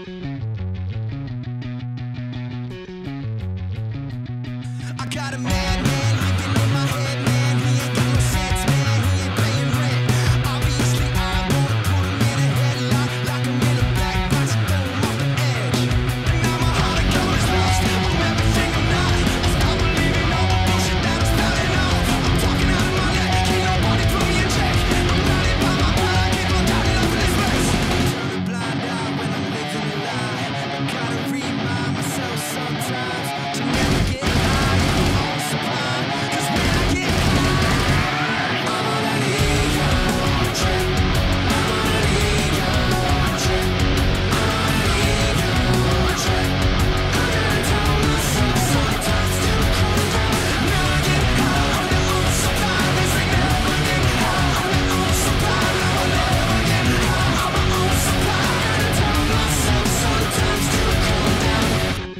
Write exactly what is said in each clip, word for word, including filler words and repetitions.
I got a madman living in my head, man. He ain't got no sense, man. He ain't paying rent. Obviously, I wanna put him in a headlock, lock him in a black box, and throw him off the edge. And now my heart it goes lost. I'm everything I'm not. I stop believing all the bullshit that I'm spouting off. I'm talking out of my neck. Can't nobody put me in check. I'm blinded by my pride. I keep on counting up in this race. Turn a blind eye when I'm living a lie. I gotta remind myself sometimes to never get high in my own supply. 'Cause when I get high, I'm on an ego trip. I'm on an ego trip. I'm on an ego trip. I gotta tell myself sometimes to calm down. Never get high on your own supply. They say never get high on your own supply. No, I'll never get high on my own supply. I gotta tell myself sometimes to calm down.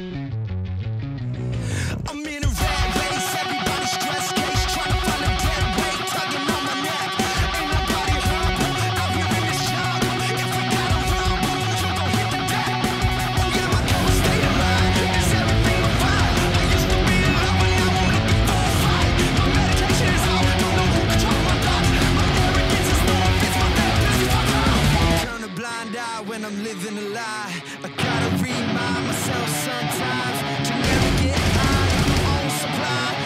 I'm in a rat race, everybody's stress case, trying to find a dead weight, tugging on my neck. Ain't nobody humble out here in this jungle. If we gotta rumble, you gon' hit the deck. Oh yeah, my current state of mind is everything I'm fine. I used to be in love, but now I'm looking for a fight. My medication is out, don't know who controls my thoughts. My arrogance is low, it's my therapist, fuck off. Turn a blind eye when I'm living a lie. I gotta remind myself sometimes to never get high on my own supply.